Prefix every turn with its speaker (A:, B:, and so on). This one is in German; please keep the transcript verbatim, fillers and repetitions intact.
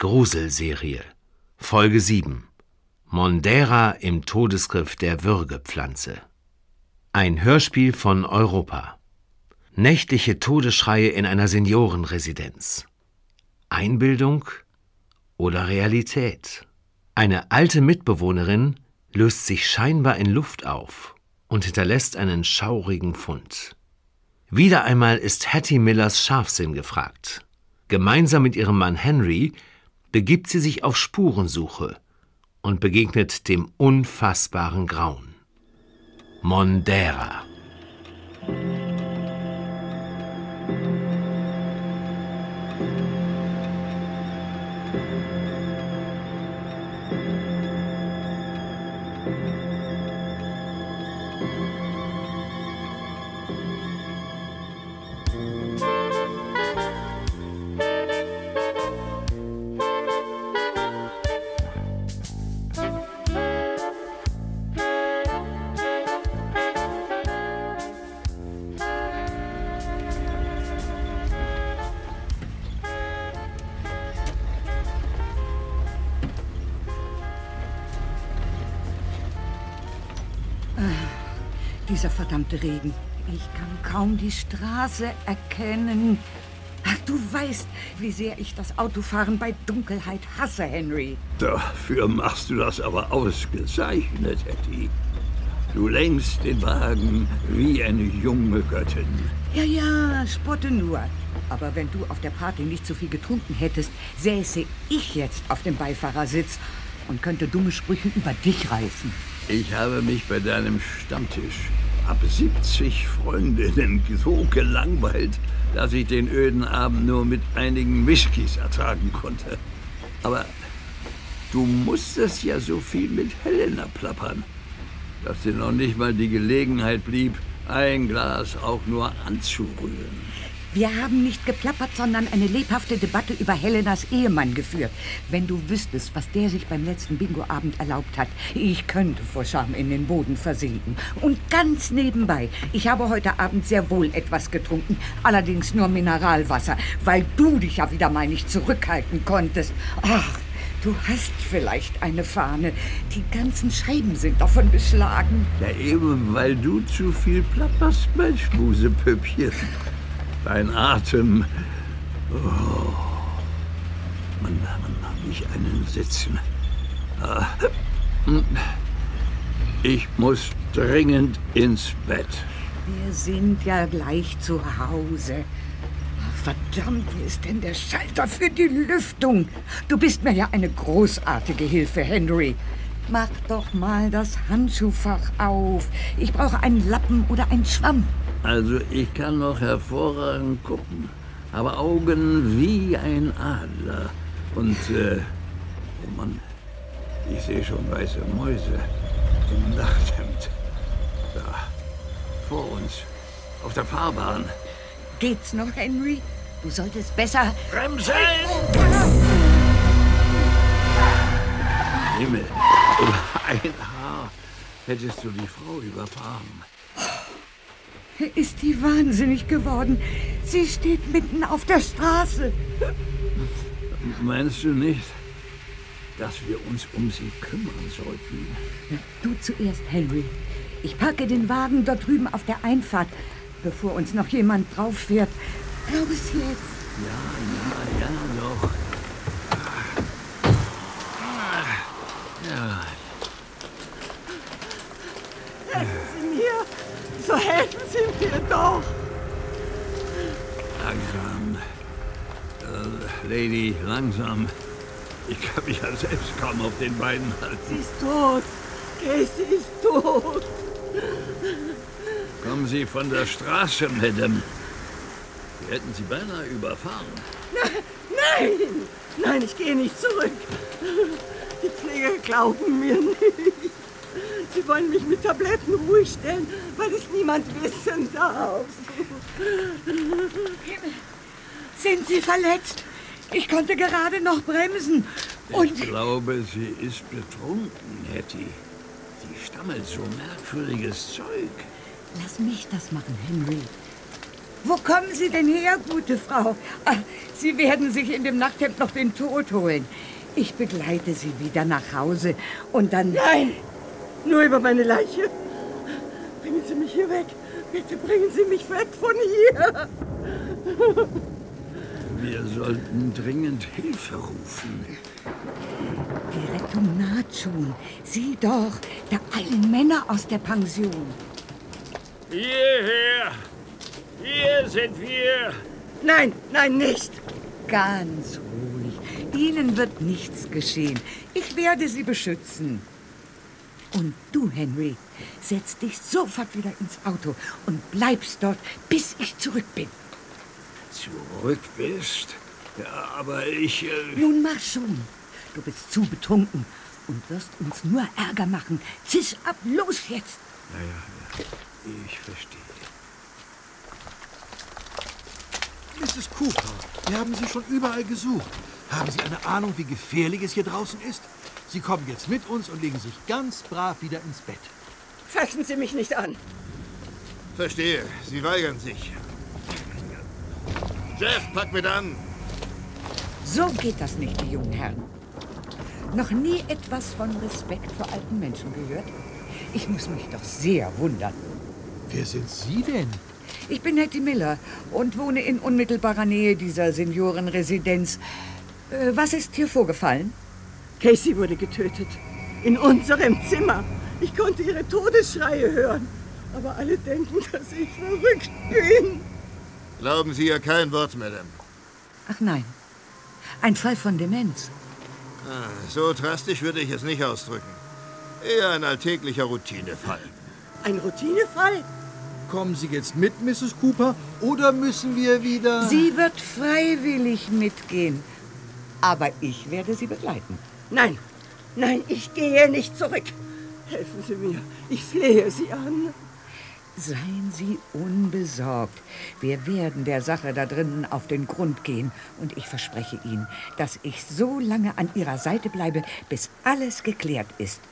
A: Gruselserie. Folge sieben. Mondera im Todesgriff der Würgepflanze. Ein Hörspiel von Europa. Nächtliche Todesschreie in einer Seniorenresidenz. Einbildung oder Realität? Eine alte Mitbewohnerin löst sich scheinbar in Luft auf und hinterlässt einen schaurigen Fund. Wieder einmal ist Hattie Millers Scharfsinn gefragt. Gemeinsam mit ihrem Mann Henry begibt sie sich auf Spurensuche und begegnet dem unfassbaren Grauen. Mondera.
B: Dieser verdammte Regen. Ich kann kaum die Straße erkennen. Ach, du weißt, wie sehr ich das Autofahren bei Dunkelheit hasse, Henry.
C: Dafür machst du das aber ausgezeichnet, Hattie. Du lenkst den Wagen wie eine junge Göttin.
B: Ja, ja, spotte nur. Aber wenn du auf der Party nicht so viel getrunken hättest, säße ich jetzt auf dem Beifahrersitz und könnte dumme Sprüche über dich reißen.
C: Ich habe mich bei deinem Stammtisch ab siebzig Freundinnen so gelangweilt, dass ich den öden Abend nur mit einigen Whiskys ertragen konnte. Aber du musstest ja so viel mit Helena plappern, dass dir noch nicht mal die Gelegenheit blieb, ein Glas auch nur anzurühren.
B: Wir haben nicht geplappert, sondern eine lebhafte Debatte über Helenas Ehemann geführt. Wenn du wüsstest, was der sich beim letzten Bingo-Abend erlaubt hat, ich könnte vor Scham in den Boden versinken. Und ganz nebenbei, ich habe heute Abend sehr wohl etwas getrunken, allerdings nur Mineralwasser, weil du dich ja wieder mal nicht zurückhalten konntest. Ach, du hast vielleicht eine Fahne. Die ganzen Scheiben sind davon beschlagen.
C: Ja, eben weil du zu viel plapperst, mein Schmusepüppchen. Dein Atem. Oh. Man, man mag nicht einen sitzen. Ah. Ich muss dringend ins Bett.
B: Wir sind ja gleich zu Hause. Verdammt, wo ist denn der Schalter für die Lüftung? Du bist mir ja eine großartige Hilfe, Henry. Mach doch mal das Handschuhfach auf. Ich brauche einen Lappen oder einen Schwamm.
C: Also ich kann noch hervorragend gucken, habe Augen wie ein Adler. Und, äh, oh Mann, ich sehe schon weiße Mäuse im Nachthemd. Da, vor uns, auf der Fahrbahn.
B: Geht's noch, Henry? Du solltest besser...
C: Bremsen! Himmel, um ein Haar hättest du die Frau überfahren.
B: Ist die wahnsinnig geworden? Sie steht mitten auf der Straße.
C: Meinst du nicht, dass wir uns um sie kümmern sollten?
B: Du zuerst, Henry. Ich parke den Wagen dort drüben auf der Einfahrt, bevor uns noch jemand drauf fährt. Raus jetzt.
C: Ja, ja, ja, doch. Ja.
D: Helfen Sie mir! So helfen Sie mir doch!
C: Langsam. Äh, Lady, langsam. Ich kann mich ja selbst kaum auf den Beinen halten.
D: Sie ist tot! Casey ist tot!
C: Kommen Sie von der Straße, Madame. Wir hätten Sie beinahe überfahren.
D: Nein! Nein, ich gehe nicht zurück. Die Pfleger glauben mir nicht. Sie wollen mich mit Tabletten ruhig stellen, weil es niemand wissen darf.
B: Sind Sie verletzt? Ich konnte gerade noch bremsen. Und
C: ich glaube, sie ist betrunken, Hattie. Sie stammelt so merkwürdiges Zeug.
B: lass mich das machen, Henry. Wo kommen Sie denn her, gute Frau? Ach, Sie werden sich in dem Nachthemd noch den Tod holen. Ich begleite Sie wieder nach Hause und dann...
D: Nein, nur über meine Leiche. Bringen Sie mich hier weg. Bitte bringen Sie mich weg von hier.
C: Wir sollten dringend Hilfe rufen.
B: Die Rettung naht schon. Sieh doch, da eilen Männer aus der Pension.
E: Hierher! Hier sind wir!
D: Nein, nein, nicht.
B: Ganz ruhig. Ihnen wird nichts geschehen. Ich werde Sie beschützen. Und du, Henry, setz dich sofort wieder ins Auto und bleibst dort, bis ich zurück bin.
C: Zurück bist? Ja, aber ich... Äh...
B: Nun mach schon. Du bist zu betrunken und wirst uns nur Ärger machen. Zisch ab, los jetzt!
C: Ja, ja, ich verstehe.
F: Misses Cooper, wir haben Sie schon überall gesucht. Haben Sie eine Ahnung, wie gefährlich es hier draußen ist? Sie kommen jetzt mit uns und legen sich ganz brav wieder ins Bett.
D: Fassen Sie mich nicht an.
G: Verstehe, Sie weigern sich. Jeff, pack mit an.
B: So geht das nicht, die jungen Herren. Noch nie etwas von Respekt vor alten Menschen gehört? Ich muss mich doch sehr wundern.
F: Wer sind Sie denn?
B: Ich bin Hattie Miller und wohne in unmittelbarer Nähe dieser Seniorenresidenz. Äh, was ist hier vorgefallen?
D: Casey wurde getötet. In unserem Zimmer. Ich konnte ihre Todesschreie hören. Aber alle denken, dass ich verrückt bin.
G: Glauben Sie ihr kein Wort, Madame.
B: Ach nein, ein Fall von Demenz.
G: Ah, so drastisch würde ich es nicht ausdrücken. Eher ein alltäglicher Routinefall.
D: Ein Routinefall?
F: Kommen Sie jetzt mit, Misses Cooper, oder müssen wir wieder...
B: Sie wird freiwillig mitgehen. Aber ich werde Sie begleiten.
D: Nein, nein, ich gehe nicht zurück. Helfen Sie mir, ich flehe Sie an.
B: Seien Sie unbesorgt. Wir werden der Sache da drinnen auf den Grund gehen. Und ich verspreche Ihnen, dass ich so lange an Ihrer Seite bleibe, bis alles geklärt ist.